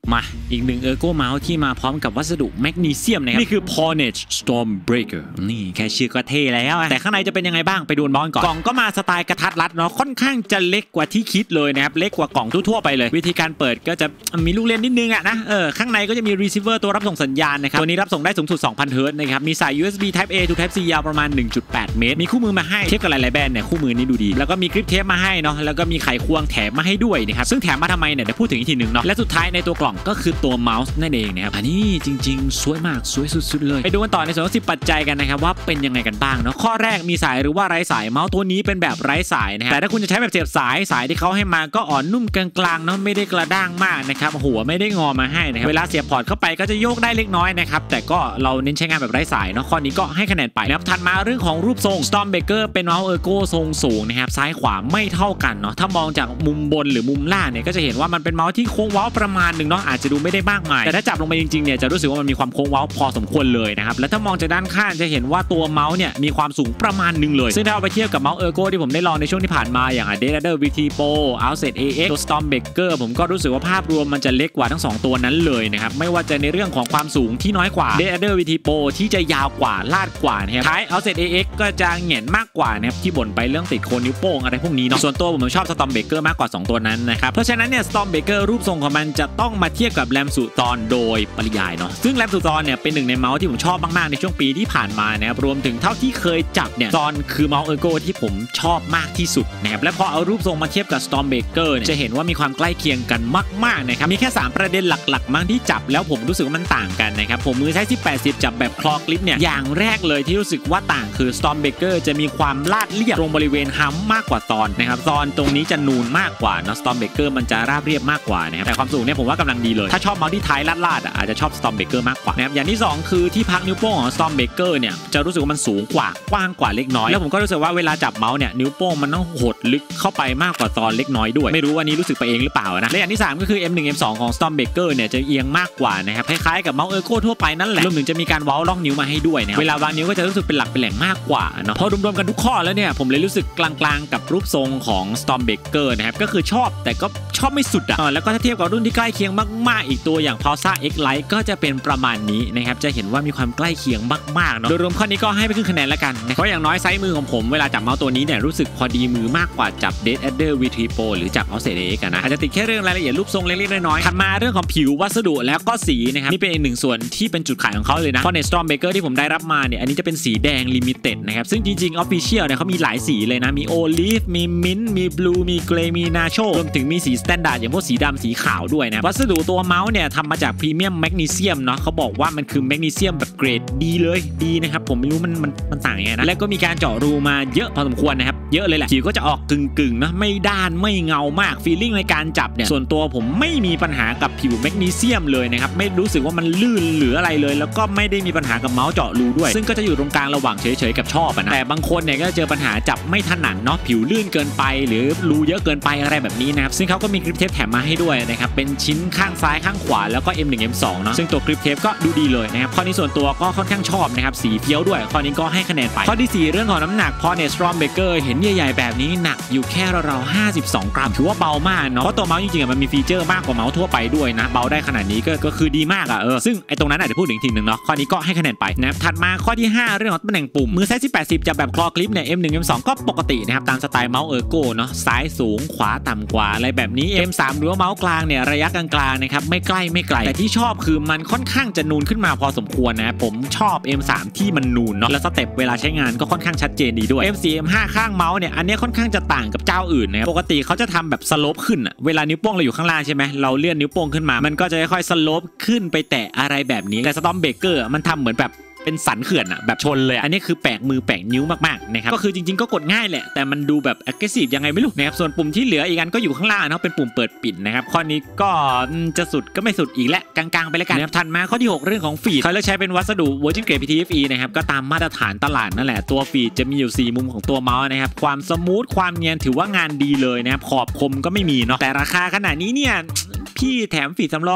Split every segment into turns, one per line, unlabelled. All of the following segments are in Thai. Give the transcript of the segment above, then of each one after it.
มาอีกหนึ่งเออร์โก้เมาส์ที่มาพร้อมกับวัสดุแมกนีเซียมนะครับนี่คือ Portage Stormbreaker นี่แค่ชื่อก็เท่แล้วแต่ข้างในจะเป็นยังไงบ้างไปดูบอลก่อนกล่องก็มาสไตล์กระทัดรัดเนาะค่อนข้างจะเล็กกว่าที่คิดเลยนะครับเล็กกว่ากล่องทั่วๆไปเลยวิธีการเปิดก็จะมีลูกเล่นนิดนึงอะนะข้างในก็จะมี receiver ตัวรับส่งสัญญาณนะครับตัวนี้รับส่งได้สูงสุด 2,000 เฮิร์ตซ์นะครับมีสาย USB Type A to Type C ยาวประมาณ 1.8 เมตรมีคู่มือมาให้เทียบกับหลายๆแบรนด์เนี่ยคู่มือนี้ดูดีแล้วก็มีกริปเทปมาให้เนาะแล้วก็มีไขควงแถมมาให้ด้วยนะครับซึ่งแถมมาทำไมเนี่ยเดี๋ยวพูดถึงอีกทีนึงเนาะและสุดท้ายในตัวกล่องก็คือตัวเมาส์นั่นเองนะครับอันนี้จริงๆสวยมากสวยสุดๆเลยไปดูกันต่อในส่วนของ10ปัจจัยกันนะครับว่าเป็นยังไงกันบ้างเนาะข้อแรกมีสายหรือว่าไร้สายเมาส์ตัวนี้เป็นแบบไร้สายนะแต่ถ้าคุณจะใช้แบบเสียบสายที่เขาให้มาก็อ่อนนุ่มกลางๆเนาะไม่ได้กระด้างมากนะครับหัวไม่ได้งอมาให้นะครับเวลาเสียบพอร์ตเข้าไปก็จะโยกได้เล็กน้อยนะครับแต่ก็เราเน้นใช้งานแบบไร้สายเนาะข้อนี้ก็ให้คะแนนไปนะครับถัดมาเรื่องของรูปทรง Stormbreaker เป็นเมาส์เออร์โก้ทรงสูงนะครับซ้ายขวาไม่เท่ากันเนาะถ้ามองจากมุมบนหรือมุมล่างเนี่ยก็จะเห็นว่ามันเป็นเมาส์ที่โค้งเว้าประมาณหนึ่งเนาะอาจจะดูไม่ได้มากมายแต่ถ้าจับลงไปจริงๆเนี่ยจะรู้สึกว่ามันมีความโค้งเว้าพอสมควรเลยนะครับและถ้ามองจากด้านข้างจะเห็นว่าตัวเมาส์เนี่ยมีความสูงประมาณหนึ่งเลยซึ่งถ้าเอาไปเทียบกับเมาส์เออร์โก้ที่ผมได้ลองในช่วงที่ผ่านมาอย่าง Deadadder VT Pro Outset AX ตัว Stormbreaker ผมก็รู้สึกว่าภาพรวมมันจะเล็กกว่าทั้ง2ตัวนั้นเลยนะครับไม่ว่าจะในเรื่องของความสูงที่น้อยกว่า Deadadder VT Pro ที่จะยาวกว่าลาดกว่านะครับท้าย Outset AX ก็จะเหงียนมากกว่านะครับที่บ่นไปเรื่องติดโคนนิ้วโป้งอะไรพวกนี้เนาะส่วนตัวผมชอบ Stormbreaker มากกว่า2ตัวนั้นนะครับเพราะฉะนั้นเนี่ย Stormbreaker รูปทรงของมันจะต้องมาเทียบกับแรมสุตอนโดยปริยายเนาะซึ่งแรมสุตอนเนี่ยเป็นหนึ่งในเมาส์ที่ผมชอบมากๆในช่วงปีที่ผ่านมานะครับรวมถึงเท่าที่เคยจับเนี่ยตอนคือเมาส์เออร์โก้ที่ผมชอบมากที่สุดนะครับและพอเอารูปทรงมาเทียบกับ Stormbreaker เนี่ยจะเห็นว่ามีความใกล้เคียงกันมากๆนะครับมีแค่3ประเด็นหลักๆมั้งที่จับแล้วผมรู้สึกว่ามันต่างกันนะครับผมมือใช้1080จับแบบคลอกลิปเนี่ยอย่างแรกเลยที่รู้สึกว่าต่างคือ Stormbreaker จะมีความลาดเรียบตรงบริเวณฮัมมากกว่าตอนนะครับตอนตรงนี้จะนูนมากกว่านะ Stormbreaker มันจะราบเรียบมากกว่านะครับแต่ความสูงเนี่ยผมว่ากำลังดีเลยถ้าชอบเมาส์ที่ท้ายลาดอาจจะชอบ Stormbreaker มากกว่านะครับอย่างที่2คือที่พักนิ้วโป้งของ Stormbreaker เนี่ยจะรู้สึกว่ามันสูงกว่ากว้างกว่าเล็กน้อยแล้วผมก็รู้สึกว่าเวลาจับเมาส์เนี่ยนิ้วโป้งมันต้องหดลึกเข้าไปมากกว่าตอนเล็กน้อยด้วยไม่รู้ว่านี้รู้สึกไปเองหรือเปล่านะและอย่างที่3ก็คือ M1 M2 ของ Stormbreaker เนี่ยจะเอียงมากกว่านะครับคล้ายๆกับเมาส์เออร์โก้ทั่วไปนั่นแหละรวมถึงจะมีการเว้าล่องนิ้วมาให้ด้วยนะเวลาวางนิ้วก็จะรู้สึกเป็นหลักเป็นแหล่งมากกว่าเนาะพอรวมๆกันทุกข้อแล้วเนี่ยผมเลยรู้สึกกลางๆกับรูปทรงของ Stormbreaker นะครับก็คือชอบแต่ก็ชอบไม่สุดแล้วก็ถ้าเทียบกับรุ่นที่ใกล้เคียงมากๆอีกตัวอย่าง Pulsar X Lite ก็จะเป็นประมาณนี้นะครับจะเห็นว่ามีความใกล้เคียงมากๆเนาะโดยรวมข้อนี้ก็ให้ไปครึ่งคะแนนแล้วกันเพราะอย่างน้อยไซส์มือของผมเวลาจับเมาส์ตัวนี้เนี่ยรู้สึกพอดีมือมากกว่าจับ Deadadder VT Pro หรือจับ Outset AX นะอาจจะติดแค่เรื่องรายละเอียดรูปทรงเล็กๆน้อยๆถัดมาเรื่องของผิววัสดุแล้วก็สีนะครับนี่เป็นอีกหนึ่งส่วนที่เป็นจุดขายของเขาเลยนะเพราะใน Stormbreaker ที่ผมได้รับมาเนี่ยอันนี้จะเป็นสีแดง Limited นะครับซึ่งจริงๆ Official เนี่ยเขามีหลายสีเลยนะมี Olive มี Mint มี Blue มี Grey มี Nacho รวมถึงมีสี Standard อย่างพวกสีดำสีขาวด้วยนะวัสดุตัวเมาส์เนี่ยทำมาจากพรีเมียมแมกนีเซียมเนาะเขาบอกว่ามันคือแมกนีเซียมแบบเกรดดีเลยดีนะครับผมไม่รู้มันต่างยังไงนะแล้วก็มีการเจาะรูมาเยอะพอสมควรนะครับเยอะเลยแหละผิวก็จะออกกึ่งนะไม่ด้านไม่เงามากฟีลลิ่งในการจับเนี่ยส่วนตัวผมไม่มีปัญหากับผิวแมกนีเซียมเลยนะครับไม่รู้สึกว่ามันลื่นหรืออะไรเลยแล้วก็ไม่ได้มีปัญหากับเมาส์เจาะรูด้วยซึ่งก็จะอยู่ตรงกลางระหว่างเฉยๆกับชอบนะแต่บางคนเนี่ยก็เจอปัญหาจับไม่ถนัดเนาะผิวลื่นเกินไปหรือรูเยอะเกินไปอะไรแบบนี้นะครับซึ่งเขาก็มีกริปเทปแถมมาให้ด้วยนะครับเป็นชิ้นข้างซ้ายข้างขวาแล้วก็ M1 M2 เนาะซึ่งตัวกริปเทปก็ดูดีเลยนะครับข้อนี้ส่วนตัวก็ค่อนข้างชอบนะครับสีเฟี้ยวด้วยข้อนี้ก็ให้คะแนนไปข้อที่4เรื่องของน้ำหนักPortage Stormbreaker เห็นใหญ่ๆแบบนี้หนักอยู่แค่ราวๆ52 กรัมถือว่าเบามากเนาะเพราะตัวเมาส์จริงๆมันมีฟีเจอร์มากกว่าเมาส์ทั่วไปด้วยนะเบาได้ขนาดนี้ก็คือดีมากซึ่งไอ้ตรงนั้นอาจจะพูดถึงทีนึงเนาะข้อนี้ก็ให้คะแนนไปนะถัดมาข้อที่5เรื่องของตำแหน่งปุ่มมือไซส์1080จะแบบคลอคลิปเนี่ย M1 M2 ก็ปกตินะครับตามสไตล์เมาส์เออร์โก้เนาะซ้ายสูงขวาต่ำกว่าอะไรแบบนี้ M3 หรือว่าเมาส์กลางเนี่ยระยะกลางๆนะครับไม่ใกล้ไม่ไกลแต่ที่ชอบคือมันค่อนข้างจะนูนขึ้นมาพอสมควรนะผมชอบ M3 ที่มันนูนเนาะแล้วสเต็ปเวลาใช้งานก็ค่อนข้างชัดเจนดีด้วย M4 M5 ข้างเมาส์เนี่ยอันนี้ค่อนข้างจะต่างกับเจ้าอื่นนะครับปกติเขาจะทำแบบสโลปขึ้นเวลานิ้วโป้งเราอยู่ข้างล่างใช่ไหมเราเลื่อนนิ้วโป้งขึ้นมามันก็จะค่อยๆสโลปขึ้นไปแตะอะไรแบบนี้แต่ Stormbreaker มันทำเหมือนแบบเป็นสันเขื่อนแบบชนเลยอันนี้คือแปลกมือแปลกนิ้วมากๆนะครับก็คือจริงๆก็กดง่ายแหละแต่มันดูแบบ aggressive ยังไงไม่รู้นะครับส่วนปุ่มที่เหลืออีกอันก็อยู่ข้างล่างเนาะเป็นปุ่มเปิดปิดนะครับข้อนี้ก็จะสุดก็ไม่สุดอีกและกลางๆไปแล้วกันนะครับถัดมาข้อที่6เรื่องของฟีดเขาเลือกใช้เป็นวัสดุ Virgin Grade PTFE นะครับก็ตามมาตรฐานตลาดนั่นแหละตัวฟีดจะมีอยู่4มุมของตัวเมาส์นะครับความสมูทความเนียนถือว่างานดีเลยนะครับขอบคมก็ไม่มีเนาะแต่ราคาขนาดนี้เนี่ยพี่แถมฟีดสำรองสัก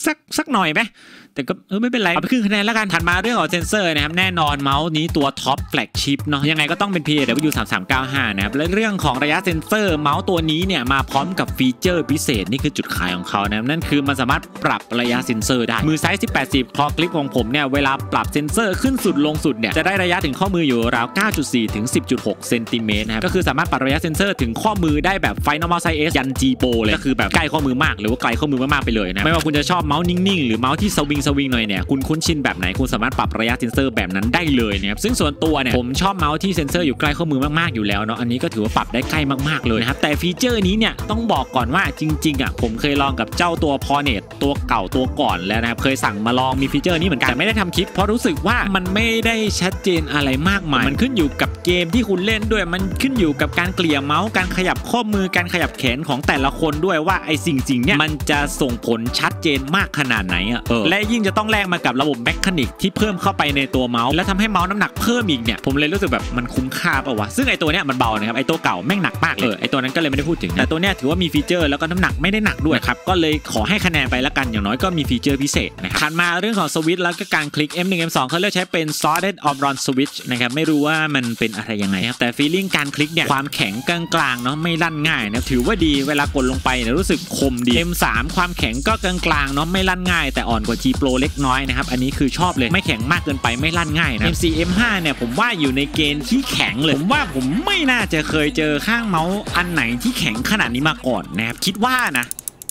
สักหน่อยไหมแต่ก็ไม่เป็นไรเอาไปครึ่งคะแนนแล้วกันถัดมาเรื่องของเซนเซอร์นะครับแน่นอนเมาส์นี้ตัวท็อปแฟลกชิพเนาะยังไงก็ต้องเป็น PAW3395 นะครับและเรื่องของระยะเซนเซอร์เมาส์ตัวนี้เนี่ยมาพร้อมกับฟีเจอร์พิเศษนี่คือจุดขายของเขานะนั่นคือมันสามารถปรับระยะเซนเซอร์ได้มือไซส์18-10คอคลิปของผมเนี่ยเวลาปรับเซนเซอร์ขึ้นสุดลงสุดเนี่ยจะได้ระยะถึงข้อมืออยู่ราว 9.4 ถึง 10.6 เซนติเมตรนะครับก็คือสามารถปรับระยะเซนเซอร์ถึงข้อมือได้แบบไฟ normal size S ยัน G Pro เลยก็คือแบบใกล้ข้อมือมากหรือว่าไกลข้อมือมากๆไปเลยนะไม่ว่าคุณจะชอบเมาส์นิ่งๆหรือเมาส์ที่สวิงหน่อยเนี่ยคุณคุ้นชินแบบไหนคุณสามารถปรับระยะเซนเซอร์แบบนั้นได้เลยนะครับซึ่งส่วนตัวเนี่ยผมชอบเมาส์ที่เซนเซอร์อยู่ใกล้ข้อมือมากๆอยู่แล้วเนาะอันนี้ก็ถือว่าปรับได้ใกล้มากๆเลยนะครับแต่ฟีเจอร์นี้เนี่ยต้องบอกก่อนว่าจริงๆผมเคยลองกับเจ้าตัว Pornet ตัวเก่าตัวก่อนแล้วนะครับเคยสั่งมาลองมีฟีเจอร์นี้เหมือนกันแต่ไม่ได้ทำคลิปเพราะรู้สึกว่ามันไม่ได้ชัดเจนอะไรมากมายมันขึ้นอยู่กับเกมที่คุณเล่นด้วยมันขึ้นอยู่กับการเกลี่ยเมาส์การขยับข้อมือการขยับแขนของแต่ละคนด้วยว่าไอ้สิ่งเนี่ยมันจะส่งผลชัดเจนมากขนาดไหนและยิ่งจะต้องแลกมากับระบบแมคานิกที่เพิ่มเข้าไปในตัวเมาส์และทำให้เมาส์น้ำหนักเพิ่มอีกเนี่ยผมเลยรู้สึกแบบมันคุ้มค่าป่าววะซึ่งไอ้ตัวเนี้ยมันเบานะครับไอ้ตัวเก่าแม่งหนักมากเลยไอ้ตัวนั้นก็เลยไม่ได้พูดถึงแต่ตัวเนี้ยถือว่ามีฟีเจอร์แล้วก็น้ำหนักไม่ได้หนักด้วยครับก็เลยขอให้คะแนนไปละกันอย่างน้อยก็มีฟีเจอร์พิเศษนะครับถัดมาเรื่องของสวิตช์แล้วก็การคลิก M1 M2 เขาเลือกใช้เป็น Solid On Switch นะครับไม่รู้ว่ามันเป็นอะไรยังไงครับแต่ฟีลลิ่งการคลิกเนี่ยความแข็งกลางๆเนาะไม่ลั่นง่ายนะถือว่าดีเวลากดลงไปเนี่ยรู้สึกคมดี M3 ความแข็งก็กลางๆเนาะไม่ลั่นง่ายแต่อ่อนกว่า G Pro เล็กน้อยนะครับอันนี้คือชอบเลยไม่แข็งมากเกินไปไม่ลั่นง่ายนะ M4 M5 เนี่ยผมว่าอยู่ในเกณฑ์ที่แข็งเลยผมว่าผมไม่น่าจะเคยเจอข้างเมาส์อันไหนที่แข็งขนาดนี้มาก่อนนะครับคิดว่านะ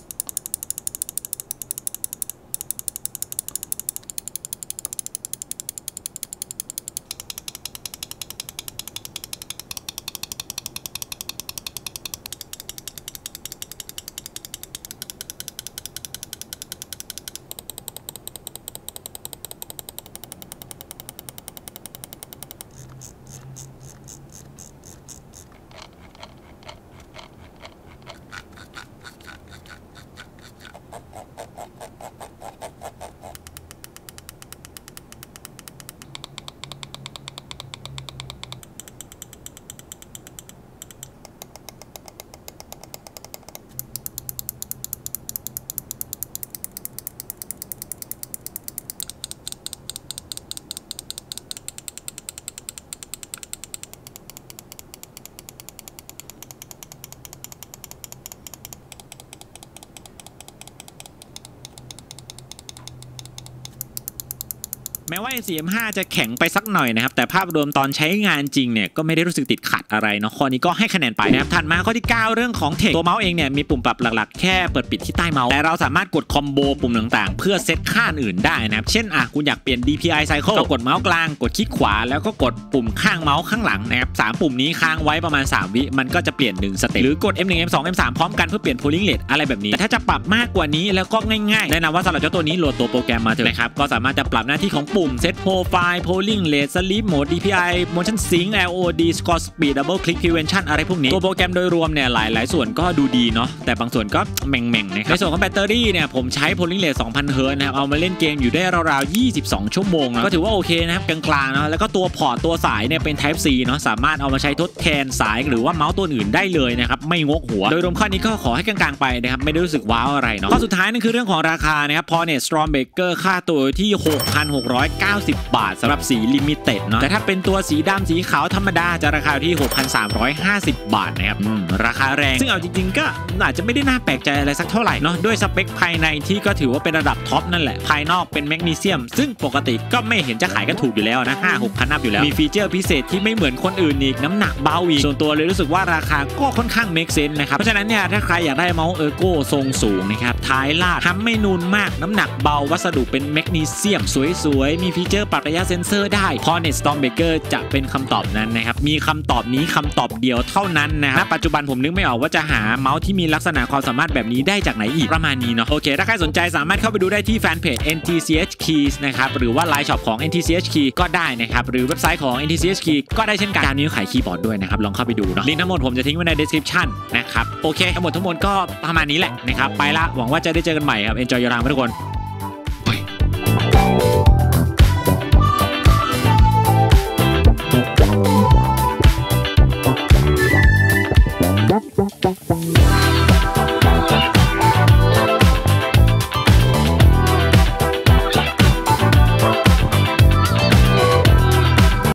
แม้ว่า M4M5 จะแข็งไปสักหน่อยนะครับแต่ภาพรวมตอนใช้งานจริงเนี่ยก็ไม่ได้รู้สึกติดขัดอะไรเนาะข้อนี้ก็ให้คะแนนไปนะครับถัดมาข้อที่9เรื่องของเทคตัวเมาส์เองเนี่ยมีปุ่มปรับหลักๆแค่เปิดปิดที่ใต้เมาส์แต่เราสามารถกดคอมโบปุ่มต่างๆเพื่อเซตค่าอื่นได้นะครับเช่นคุณอยากเปลี่ยน DPI Cycle ก็กดเมาส์กลางกดคลิกขวาแล้วก็กดปุ่มข้างเมาส์ข้างหลังนะครับ3ปุ่มนี้ค้างไว้ประมาณ3วิมันก็จะเปลี่ยน1สเต็ปหรือกด M1 M2 M3 พร้อมกันเพื่อเปลี่ยน polling rate อะไรแบบนี้แต่ถ้าจะปรับมากกว่านี้แล้วก็ง่ายๆแนะนำว่าสำหรับเจ้าตัวนี้โหลดตัวโปรแกรมมาเถอะนะครับก็สามารถจะปรับหน้าที่ของปุ่ม Set Profile polling rate sleep mode DPI motion sync LOD score speed double click prevention อะไรพวกนี้ตัวโปรแกรมโดยรวมเนี่ยหลายส่วนก็ดูดีเนาะแต่บางส่วนก็แม่งๆนะครับในส่วนของแบตเตอรี่เนี่ยผมใช้ polling rate 2,000 Hz นะครับเอามาเล่นเกมอยู่ได้ราวๆ22 ชั่วโมงก็ถือว่าโอเคนะครับกลางๆเนาะแล้วก็ตัวพอร์ตตัวสายเนี่ยเป็น Type C เนาะสามารถเอามาใช้ทดแทนสายหรือว่าเมาส์ตัวอื่นได้เลยนะครับไม่งกหัวโดยรวมข้อนี้ก็ขอให้กลางๆไปนะครับไม่ได้รู้สึกว้าวอะไรเนาะข้อสุดท้ายนั่นคือเรื่องของราคานะครับ Pornet Stormbreaker ค่าตัวที่ 6,690 บาทสำหรับสี Limited เนาะแต่ถ้าเป็นตัวสีดำสีขาวธรรมดาจะราคาที่ 6,350 บาทนะครับราคาแรงซึ่งเอาจริงๆก็อาจจะไม่ได้น่าแปลกใจอะไรสักเท่าไหร่เนาะด้วยสเปคภายในที่ก็ถือว่าเป็นระดับท็อปนั่นแหละภายนอกเป็นแมกนีเซียมซึ่งปกติก็ไม่เห็นจะขายกันถูกอยู่แล้วนะ 5-6 พันนับอยู่แล้วมีฟีเจอร์พิเศษที่ไม่เหมือนคนอื่นอีกน้ำหนักเบาอีกส่วนตัวเลยรู้สึกว่าราคาก็ค่อนข้างเมคเซนส์นะครับเพราะฉะนั้นเนี่ยถ้าใครอยากได้เมาส์เออร์โก้ทรงสูงนะครับท้ายลาดทำไม่นูนมากน้ำหนักเบาวัสดุเป็นแมกนีเซียมสวยๆมีฟีเจอร์ปรับระยะเซ็นเซอร์ได้ Pornet Stormbreaker จะเป็นคำตอบนั้นนะครับมีคำตอบนี้คำตอบเดียวเท่านั้นนะครับณปัจจุบันผมนึกไม่ออกว่าจะหาเมาส์ที่มีลักษณะความสามารถแบบนี้ได้จากไหนอีกประมาณนี้เนาะโอเคถ้าใครสนใจสามารถเข้าไปดูได้ที่แฟนเพจ NTCH Keys นะครับหรือว่า Line Shop ของ NTCH Key ก็ได้นะครับหรือเว็บไซต์ของ NTCH Key ก็ได้เช่นกันการนี้ขายคีย์บอร์ดด้วยนะครับลองเข้าไปดูเนาะลิงก์ทั้งหมดผมจะทิ้งไว้ใน description นะครับโอเคทั้งหมดก็ประมาณนี้แหละนะครับไปละหวังว่าจะได้เจอกันใหม่ครับ Enjoy your time ทุกคน